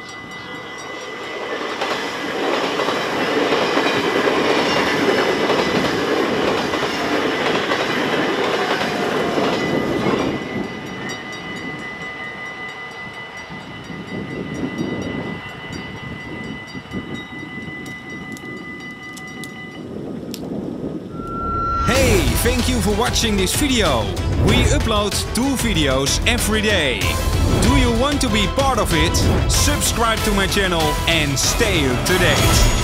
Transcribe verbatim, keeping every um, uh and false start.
Thank you for watching this video. We upload two videos every day. Do you want to be part of it? Subscribe to my channel and stay up to date.